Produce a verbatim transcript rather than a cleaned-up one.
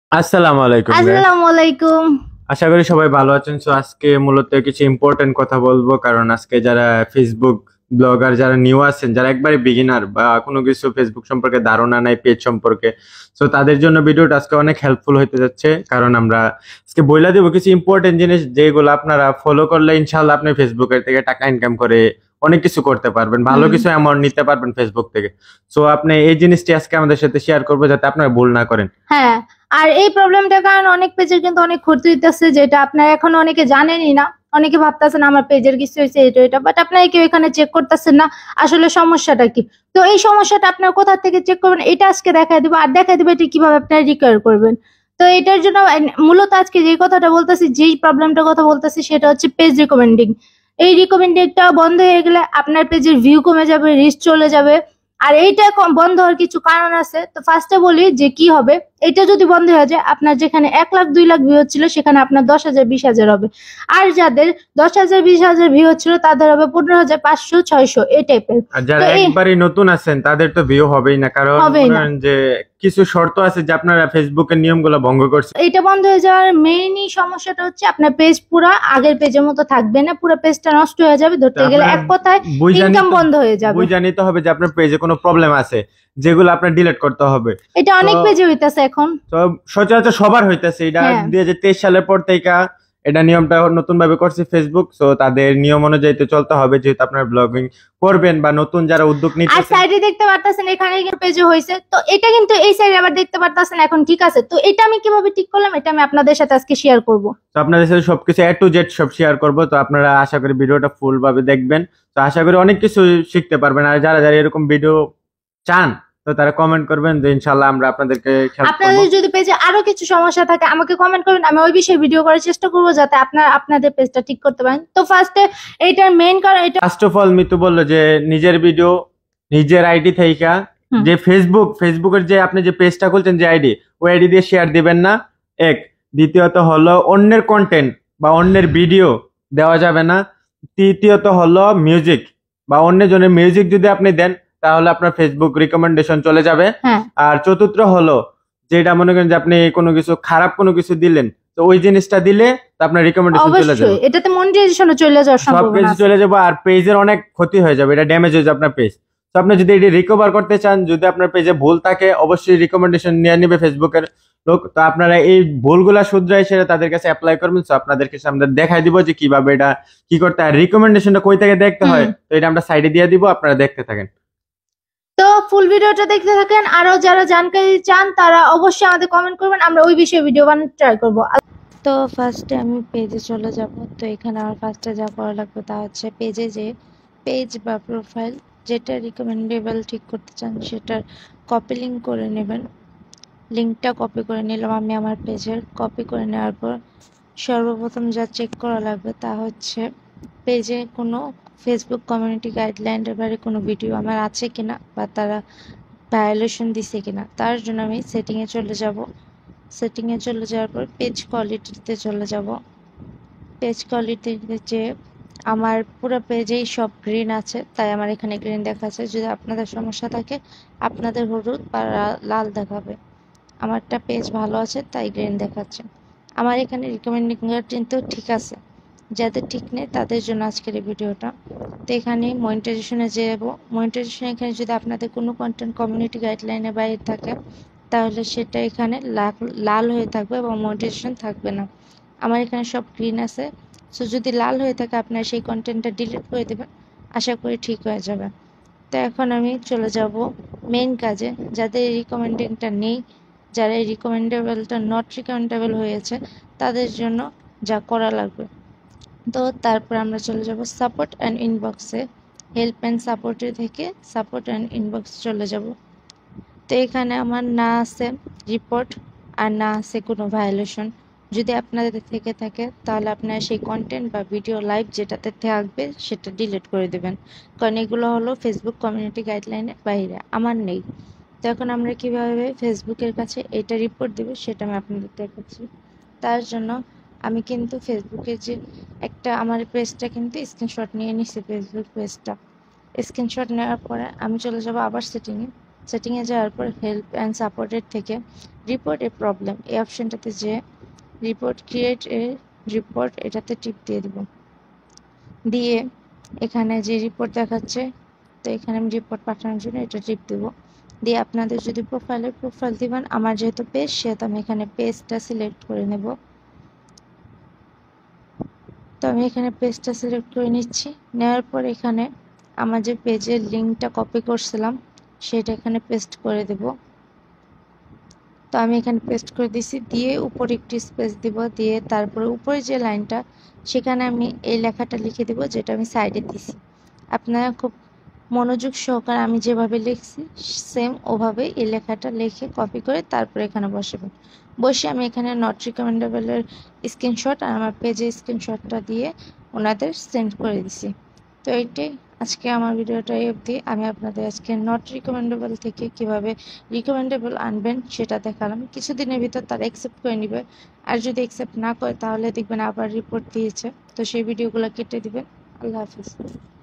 আসসালামু আলাইকুম গাইস। আসসালামু আলাইকুম। আশা করি সবাই ভালো আছেন। সো আজকে মূলত কিছু ইম্পর্টেন্ট কথা বলবো, কারণ আজকে যারা ফেসবুক ব্লগার, যারা নিউ আছেন, যারা একবারে বিগিনার বা কোনো কিছু ফেসবুক সম্পর্কে ধারণা নাই, পেজ সম্পর্কে, সো তাদের জন্য ভিডিওটা আজকে অনেক হেল্পফুল হতে যাচ্ছে। কারণ আমরা আজকে বইলা দিব কিছু ইম্পর্টেন্ট জিনিস, যেগুলো আপনারা ফলো করলে ইনশাল্লাহ আপনি ফেসবুকের থেকে টাকা ইনকাম করে অনেক কিছু করতে পারবেন, ভালো হুম। কিছু অ্যামাউন্ট নিতে পারবেন ফেসবুক থেকে। সো আপনি এই জিনিসটি আজকে আমাদের সাথে শেয়ার করবো, যাতে আপনারা ভুল না করেন। হ্যাঁ, আর এই প্রবলেমটার কারণে অনেক পেজের কিন্তু অনেক ক্ষতি হইতেছে, যেটা আপনারা এখন অনেকে জানেনই না। অনেকে ভাবতেছেন আমার পেজের কিছু হয়েছে এটা এটা, বাট আপনারা কেউ এখানে চেক করতেছেন না আসলে সমস্যাটা কি। তো এই সমস্যাটা আপনার কোথা থেকে চেক করবেন এটা আজকে দেখাই দিব, আর দেখাই দিব এটা কিভাবে আপনারা রিকভার করবেন। তো এটার জন্য আহ, মূলত আজকে যে কথাটা বলতেছি, যেই প্রবলেমটার কথা বলতেছি, সেটা হচ্ছে পেজ রিকমেন্ডিং। এই রিকমেন্ডিংটা বন্ধ হয়ে গেলে আপনার পেজের ভিউ কমে যাবে, রিচ চলে যাবে। আর এইটা কম- বন্ধ হওয়ার কিছু কারণ আছে। তো ফার্স্টে বলি যে কি হবে। এটা যদি বন্ধ হয়ে যায়, আপনার যেখানে এক লাখ দুই লাখ ভিউ হচ্ছিল, সেখানে আপনার দশ হাজার বিশ হাজার হবে। আর যাদের দশ হাজার বিশ হাজার ভিউ হচ্ছিল, তাদের হবে পনেরো হাজার পাঁচশো ছয়শো এই টাইপের। আর তো যারা এই একবারই নতুন আছেন তাদের তো ভিউ হবেই না, কারণ হবেই মনে না। করেন যে কিছু শর্ত আছে যে আপনারা ফেসবুকের নিয়মগুলো ভঙ্গ করছেন। এটা বন্ধ হয়ে যাওয়ার মেইনই সমস্যাটা হচ্ছে আপনার পেজ পুরা আগের পেজের মতো থাকবে না, পুরো পেজটা নষ্ট হয়ে যাবে। তো ধরতে গেলে আপনার এক কথায় বুঝে ইনকাম নিতে বন্ধ হয়ে যাবে। বুঝে নিতে হবে যে আপনার পেজে কোনো প্রবলেম আছে, যেগুলো আপনার ডিলিট করতে হবে। এটা তো অনেক পেজে হইতাছে এখন। তো সচরাচর সবার হইতেছে এটা। হ্যাঁ। দুই হাজার তেইশ সালের পর থেকে এটা নিয়মটা নতুন ভাবে করছে ফেসবুক। সো তাদের নিয়ম অনুযায়ী তো চলতে হবে, যেহেতু আপনার ব্লগিং করবেন বা নতুন যারা উদ্যোগ আর নিতেছেন। সাইডে দেখতে পারতাছেন এখানে পেজে হয়েছে, তো এটা কিন্তু এই সাইডে আবার দেখতে পারতাছেন এখন ঠিক আছে। তো এটা আমি কিভাবে ঠিক করলাম, এটা আমি আপনাদের সাথে আজকে শেয়ার করব। তো আপনাদের সাথে সবকিছু এ টু জেড সব শেয়ার করবো। তো আপনারা আশা করি ভিডিওটা ফুল ভাবে দেখবেন। তো আশা করি অনেক কিছু শিখতে পারবেন। আর যারা যারা এরকম ভিডিও চান, তো তারা কমেন্ট করবেন, যে ইনশাল্লাহ আমরা আপনাদেরকে হেল্প করবো। আপনাদের যদি পেজে আরো কিছু সমস্যা থাকে আমাকে কমেন্ট করবেন, আমি ওই বিষয়ে ভিডিও করার চেষ্টা করবো, যাতে আপনারা আপনাদের পেজটা ঠিক করতে পারেন। তো ফার্স্টে এইটার মেইন কারণ এটা ফার্স্ট অফ অল মিতু বললো যে নিজের ভিডিও নিজের আইডি থেকে, হুম। যে ফেসবুক ফেসবুকের যে আপনি যে পেজটা খুলছেন, যে আইডি, ওই আইডি দিয়ে শেয়ার দিবেন না, এক। দ্বিতীয়ত হলো অন্যের কন্টেন্ট বা অন্যের ভিডিও দেওয়া যাবে না। তৃতীয়ত হলো মিউজিক বা অন্য জনের মিউজিক যদি আপনি দেন, তাহলে আপনার ফেসবুক রিকমেন্ডেশন চলে যাবে। হ্যাঁ। আর চতুর্থ হলো, যেটা মনে করেন যে আপনি কোনো কিছু খারাপ কোনো কিছু দিলেন, তো ওই জিনিসটা দিলে তো আপনার রিকমেন্ডেশন চলে যাবে, অবশ্যই এটাতে মনিটাইজেশনও চলে যাওয়ার সব সম্ভাবনা কিছু আছে। চলে যাবে, আর পেজের অনেক ক্ষতি হয়ে যাবে, এটা ড্যামেজ হয়ে যাবে আপনার পেজ। তো আপনি যদি এটি রিকভার করতে চান, যদি আপনার পেজে ভুল থাকে, অবশ্যই রিকমেন্ডেশন নিয়ে নেবে ফেসবুকের লোক। তো আপনারা এই ভুলগুলা শুধরাই সেটা তাদের কাছে অ্যাপ্লাই করবেন। তো আপনাদেরকে আমরা দেখাই দিব যে কিভাবে এটা কি করতে হয়, রিকমেন্ডেশনটা কই থেকে দেখতে হয়। হুম। তো এটা আমরা সাইডে দিয়ে দিব, আপনারা দেখতে থাকেন। তো ফুল ভিডিওটা দেখতে থাকেন। আরো যারা জানকারি চান তারা অবশ্যই আমাদের কমেন্ট করবেন, আমরা ওই বিষয়ে ভিডিও বানাতে ট্রাই করবো। তো ফার্স্টে আমি পেজে চলে যাব। তো এখানে আমার ফার্স্টে যা করা লাগবে তা হচ্ছে পেজে যে পেজ বা প্রোফাইল যেটা রিকমেন্ডেবল ঠিক করতে চান, সেটার কপি লিঙ্ক করে নেবেন। লিঙ্কটা কপি করে নিলাম আমি আমার পেজের। কপি করে নেওয়ার পর সর্বপ্রথম যা চেক করা লাগবে তা হচ্ছে পেজে কোনো ফেসবুক কমিউনিটি গাইডলাইনের বাইরে কোনো ভিডিও আমার আছে কিনা, বা তারা ভায়োলেশন দিছে কিনা। তার জন্য আমি সেটিংয়ে চলে যাব। সেটিংয়ে চলে যাওয়ার পর পেজ কোয়ালিটিতে চলে যাব। পেজ কোয়ালিটিতে যে আমার পুরো পেজেই সব গ্রিন আছে, তাই আমার এখানে গ্রিন দেখাচ্ছে। যদি আপনাদের সমস্যা থাকে আপনাদের হলুদ বা লাল দেখাবে। আমারটা পেজ ভালো আছে তাই গ্রিন দেখাচ্ছে। আমার এখানে রিকমেন্ডিং কিন্তু ঠিক আছে, যাদের ঠিক নেই তাদের জন্য আজকের এই ভিডিওটা। তো এখানে মনিটাইজেশনে যাব। মনিটাইজেশন এখানে যদি আপনাদের কোনো কন্টেন্ট কমিউনিটি গাইডলাইনের বাইরে থাকে, তাহলে সেটা এখানে লাল হয়ে থাকবে এবং মনিটাইজেশন থাকবে না। আমার এখানে সব গ্রিন আছে। সো যদি লাল হয়ে থাকে আপনারা সেই কন্টেন্টটা ডিলিট করে দেবেন, আশা করি ঠিক হয়ে যাবে। তো এখন আমি চলে যাব মেইন কাজে। যাদের এই রিকমেন্ডিংটা নেই, যারা এই রিকমেন্ডেবলটা নট রিকমেন্ডেবল হয়েছে, তাদের জন্য যা করা লাগবে। তো তারপর আমরা চলে যাব সাপোর্ট অ্যান্ড ইনবক্সে। হেল্প অ্যান্ড সাপোর্টের থেকে সাপোর্ট অ্যান্ড ইনবক্স চলে যাব। তো এখানে আমার না আছে রিপোর্ট আর না আছে কোনো ভায়োলেশন। যদি আপনাদের থেকে থাকে তাহলে আপনারা সেই কন্টেন্ট বা ভিডিও লাইভ যেটাতে থাকবে সেটা ডিলিট করে দেবেন, কারণ এগুলো হলো ফেসবুক কমিউনিটি গাইডলাইনের বাইরে, আমার নেই। তো এখন আমরা কিভাবে ফেসবুকের কাছে এটা রিপোর্ট দেব সেটা আমি আপনাদের দেখাচ্ছি। তার জন্য আমি কিন্তু ফেসবুকের যে একটা আমার পেজটা কিন্তু স্ক্রিনশট নিয়ে নিছি। ফেসবুক পেজটা স্ক্রিনশট নেওয়ার পরে আমি চলে যাব আবার সেটিংয়ে। সেটিংয়ে যাওয়ার পর হেল্প অ্যান্ড সাপোর্টের থেকে রিপোর্ট এ প্রবলেম এই অপশনটাতে যে রিপোর্ট ক্রিয়েট এ রিপোর্ট এটাতে টিপ দিয়ে দিব। দিয়ে এখানে যে রিপোর্ট দেখাচ্ছে, তো এখানে আমি রিপোর্ট পাঠানোর জন্য এটা টিপ দিব। দিয়ে আপনাদের যদি প্রোফাইলে প্রোফাইল দিবেন, আমার যেহেতু পেজ সেহেতু আমি এখানে পেজটা সিলেক্ট করে নেব। তো আমি এখানে পেজটা সিলেক্ট করে নিচ্ছি। নেওয়ার পর এখানে আমার যে পেজের লিঙ্কটা কপি করছিলাম সেটা এখানে পেস্ট করে দেব। তো আমি এখানে পেস্ট করে দিছি। দিয়ে উপরে একটি স্পেস দিব, দিয়ে তারপরে উপরে যে লাইনটা সেখানে আমি এই লেখাটা লিখে দেব যেটা আমি সাইডে দিছি। আপনারা খুব মনোযোগ সহকারে আমি যেভাবে লিখছি সেম ওভাবে এই লেখাটা লিখে কপি করে তারপরে এখানে বসাবেন। বসে আমি এখানে নট রিকমেন্ডেবলের স্ক্রিনশট আর আমার পেজের স্ক্রিনশটটা দিয়ে ওনাদের সেন্ড করে দিছি। তো এইটাই আজকে আমার ভিডিওটা এই অবধি। আমি আপনাদের আজকে নট রিকমেন্ডেবল থেকে কিভাবে রিকমেন্ডেবল আনবেন সেটা দেখালাম। কিছুদিনের ভিতর তারা অ্যাকসেপ্ট করে নেবে, আর যদি অ্যাকসেপ্ট না করে তাহলে দেখবেন আবার রিপোর্ট দিয়েছে, তো সেই ভিডিওগুলো কেটে দিবেন। আল্লাহ হাফিজ।